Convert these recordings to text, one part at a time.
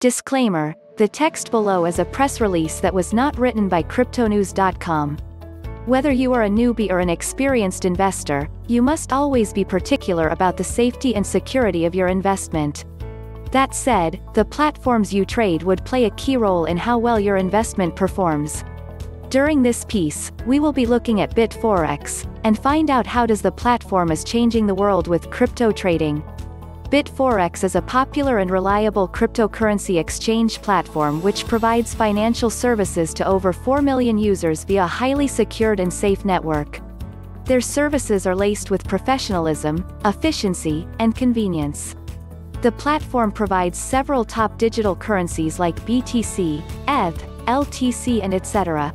Disclaimer: the text below is a press release that was not written by cryptonews.com. Whether you are a newbie or an experienced investor, you must always be particular about the safety and security of your investment. That said, the platforms you trade would play a key role in how well your investment performs. During this piece, we will be looking at BitForex, and find out how does the platform is changing the world with crypto trading. BitForex is a popular and reliable cryptocurrency exchange platform which provides financial services to over 4 million users via a highly secured and safe network. Their services are laced with professionalism, efficiency, and convenience. The platform provides several top digital currencies like BTC, ETH, LTC and etc.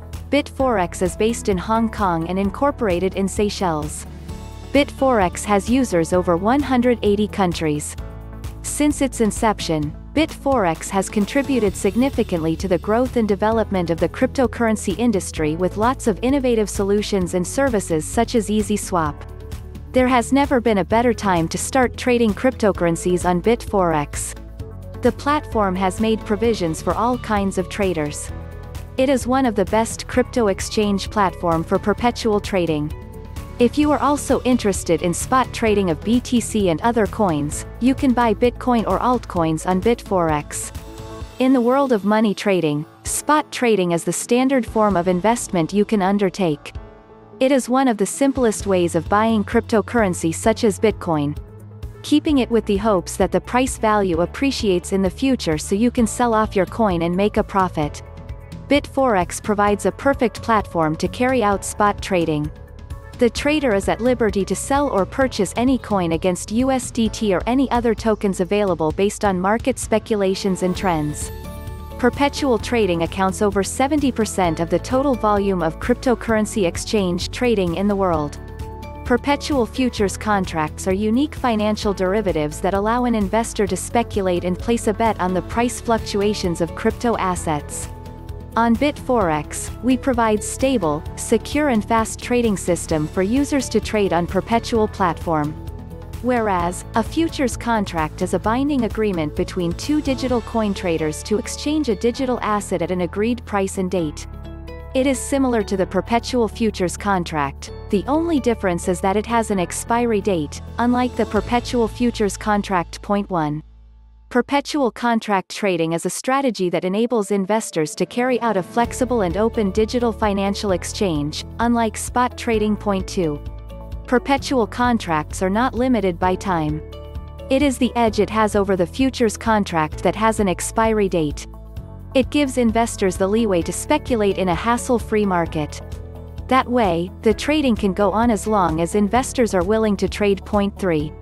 BitForex is based in Hong Kong and incorporated in Seychelles. BitForex has users over 180 countries. Since its inception, BitForex has contributed significantly to the growth and development of the cryptocurrency industry with lots of innovative solutions and services such as Easy Swap. There has never been a better time to start trading cryptocurrencies on BitForex. The platform has made provisions for all kinds of traders. It is one of the best crypto exchange platform for perpetual trading. If you are also interested in spot trading of BTC and other coins, you can buy Bitcoin or altcoins on BitForex. In the world of money trading, spot trading is the standard form of investment you can undertake. It is one of the simplest ways of buying cryptocurrency such as Bitcoin. Keeping it with the hopes that the price value appreciates in the future so you can sell off your coin and make a profit. BitForex provides a perfect platform to carry out spot trading. The trader is at liberty to sell or purchase any coin against USDT or any other tokens available based on market speculations and trends. Perpetual trading accounts over 70% of the total volume of cryptocurrency exchange trading in the world. Perpetual futures contracts are unique financial derivatives that allow an investor to speculate and place a bet on the price fluctuations of crypto assets. On BitForex, we provide stable, secure and fast trading system for users to trade on perpetual platform. Whereas, a futures contract is a binding agreement between two digital coin traders to exchange a digital asset at an agreed price and date. It is similar to the perpetual futures contract, the only difference is that it has an expiry date, unlike the perpetual futures contract. Point 1. Perpetual contract trading is a strategy that enables investors to carry out a flexible and open digital financial exchange, unlike spot trading. Point 2. Perpetual contracts are not limited by time. It is the edge it has over the futures contract that has an expiry date. It gives investors the leeway to speculate in a hassle-free market. That way, the trading can go on as long as investors are willing to trade. Point 3.